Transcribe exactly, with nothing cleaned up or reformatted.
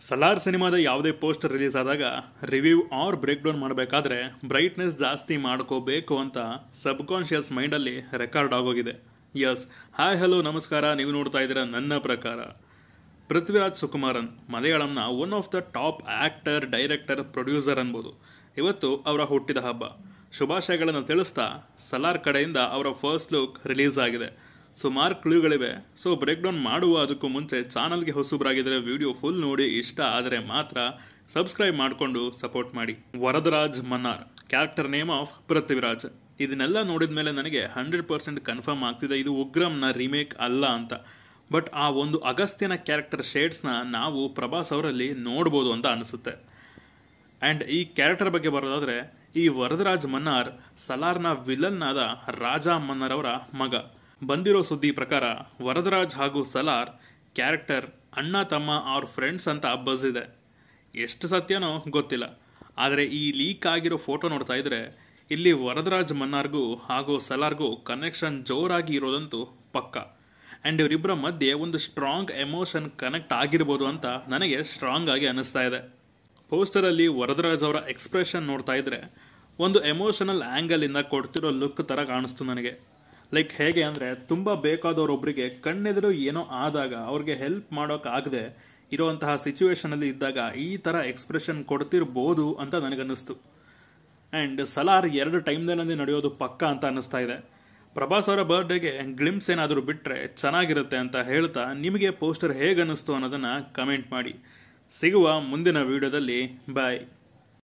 ಸಲಾರ್ ಸಿನಿಮಾದ ಯಾವುದೇ poster release ಆದಾಗ ರಿವ್ಯೂ ಆರ್ ಬ್ರೇಕ್ ಡೌನ್ ಮಾಡಬೇಕಾದ್ರೆ ಬ್ರೈಟ್ನೆಸ್ ಜಾಸ್ತಿ ಮಾಡ್ಕೋಬೇಕು ಅಂತ ಸಬ್ ಕಾನ್ಷಿಯಸ್ ಮೈಂಡಲ್ಲಿ ರೆಕಾರ್ಡ್ ಆಗೋಗಿದೆ. ಯಸ್, ಹಾಯ್ ಹಲೋ ನಮಸ್ಕಾರ, ನೀವು ನೋಡ್ತಾ ಇದ್ದೀರಾ ನನ್ನ ಪ್ರಕಾರ. ಪೃಥ್ವಿರಾಜ್ ಸುಕುಮಾರನ್ ಮಲಯಾಳಂನ one of the top actor, director, producer ಅನ್ಬೋದು. ಇವತ್ತು ಅವರ ಹುಟ್ಟಿದ ಹಬ್ಬ. ಶುಭಾಶಯಗಳನ್ನು ತಿಳಿಸ್ತಾ ಸಲಾರ್ ಕಡೆಯಿಂದ ಅವರ ಫಸ್ಟ್ ಲುಕ್ ರಿಲೀಸ್ ಆಗಿದೆ. ಸುಮಾರು ಕ್ಲೂಗಳಿವೆ. ಸೊ ಬ್ರೇಕ್ ಡೌನ್ ಮಾಡುವ ಅದಕ್ಕೂ ಮುಂಚೆ ಚಾನಲ್ಗೆ ಹೊಸಬ್ರಾಗಿದ್ದರೆ ವಿಡಿಯೋ ಫುಲ್ ನೋಡಿ, ಇಷ್ಟ ಆದರೆ ಮಾತ್ರ ಸಬ್ಸ್ಕ್ರೈಬ್ ಮಾಡಿಕೊಂಡು ಸಪೋರ್ಟ್ ಮಾಡಿ. Varadaraj Mannar, character name of Prithviraj. ಇದನ್ನೆಲ್ಲ ನೋಡಿದ ಮೇಲೆ ನನಗೆ ಹಂಡ್ರೆಡ್ ಪರ್ಸೆಂಟ್ ಕನ್ಫರ್ಮ್ ಆಗ್ತಿದೆ ಇದು ಉಗ್ರಂನ ರೀಮೇಕ್ ಅಲ್ಲ ಅಂತ. ಬಟ್ ಆ ಒಂದು ಅಗಸ್ತ್ಯನ ಕ್ಯಾರೆಕ್ಟರ್ ಶೇಡ್ಸ್ನ ನಾವು ಪ್ರಭಾಸ್ ಅವರಲ್ಲಿ ನೋಡ್ಬೋದು ಅಂತ ಅನಿಸುತ್ತೆ. ಆ್ಯಂಡ್ ಈ ಕ್ಯಾರೆಕ್ಟರ್ ಬಗ್ಗೆ ಬರೋದಾದ್ರೆ, ಈ ವರದರಾಜ್ ಮನ್ನಾರ್ ಸಲಾರ್ನ ವಿಲನ್ ಆದ ರಾಜ ಮನ್ನಾರ್ ಅವರ ಮಗ. ಬಂದಿರೋ ಸುದ್ದಿ ಪ್ರಕಾರ ವರದರಾಜ್ ಹಾಗೂ ಸಲಾರ್ ಕ್ಯಾರೆಕ್ಟರ್ ಅಣ್ಣ ತಮ್ಮ ಅವ್ರ ಫ್ರೆಂಡ್ಸ್ ಅಂತ ಬಸ್ ಇದೆ. ಎಷ್ಟು ಸತ್ಯನೋ ಗೊತ್ತಿಲ್ಲ, ಆದರೆ ಈ ಲೀಕ್ ಆಗಿರೋ ಫೋಟೋ ನೋಡ್ತಾ ಇದ್ರೆ ಇಲ್ಲಿ ವರದರಾಜ್ ಮನ್ನಾರ್ಗೂ ಹಾಗೂ ಸಲಾರ್ಗೂ ಕನೆಕ್ಷನ್ ಜೋರಾಗಿ ಇರೋದಂತೂ ಪಕ್ಕ. ಆ್ಯಂಡ್ ಇವರಿಬ್ಬರ ಮಧ್ಯೆ ಒಂದು ಸ್ಟ್ರಾಂಗ್ ಎಮೋಷನ್ ಕನೆಕ್ಟ್ ಆಗಿರ್ಬೋದು ಅಂತ ನನಗೆ ಸ್ಟ್ರಾಂಗ್ ಆಗಿ ಅನಿಸ್ತಾ ಇದೆ. ಪೋಸ್ಟರಲ್ಲಿ ವರದರಾಜ್ ಅವರ ಎಕ್ಸ್ಪ್ರೆಷನ್ ನೋಡ್ತಾ ಇದ್ರೆ ಒಂದು ಎಮೋಷನಲ್ ಆ್ಯಂಗಲಿಂದ ಕೊಡ್ತಿರೋ ಲುಕ್ ಥರ ಕಾಣಿಸ್ತು ನನಗೆ. ಲೈಕ್ ಹೇಗೆ ಅಂದರೆ, ತುಂಬ ಬೇಕಾದವರೊಬ್ಬರಿಗೆ ಕಣ್ಣೆದುರು ಏನೋ ಆದಾಗ ಅವ್ರಿಗೆ ಹೆಲ್ಪ್ ಮಾಡೋಕ್ಕಾಗದೆ ಇರುವಂತಹ ಸಿಚುವೇಶನಲ್ಲಿ ಇದ್ದಾಗ ಈ ಥರ ಎಕ್ಸ್ಪ್ರೆಷನ್ ಕೊಡ್ತಿರ್ಬೋದು ಅಂತ ನನಗನ್ನಿಸ್ತು. ಆ್ಯಂಡ್ ಸಲಾರ್ ಎರಡು ಟೈಮ್ದಲ್ಲಿ ನಡೆಯೋದು ಪಕ್ಕ ಅಂತ ಅನ್ನಿಸ್ತಾ ಇದೆ. ಪ್ರಭಾಸ್ ಅವರ ಬರ್ಡೇಗೆ ಗ್ಲಿಮ್ಸ್ ಏನಾದರೂ ಬಿಟ್ಟರೆ ಚೆನ್ನಾಗಿರುತ್ತೆ ಅಂತ ಹೇಳ್ತಾ ನಿಮಗೆ ಪೋಸ್ಟರ್ ಹೇಗೆ ಅನ್ನಿಸ್ತು ಅನ್ನೋದನ್ನು ಕಮೆಂಟ್ ಮಾಡಿ. ಸಿಗುವ ಮುಂದಿನ ವಿಡಿಯೋದಲ್ಲಿ. ಬಾಯ್.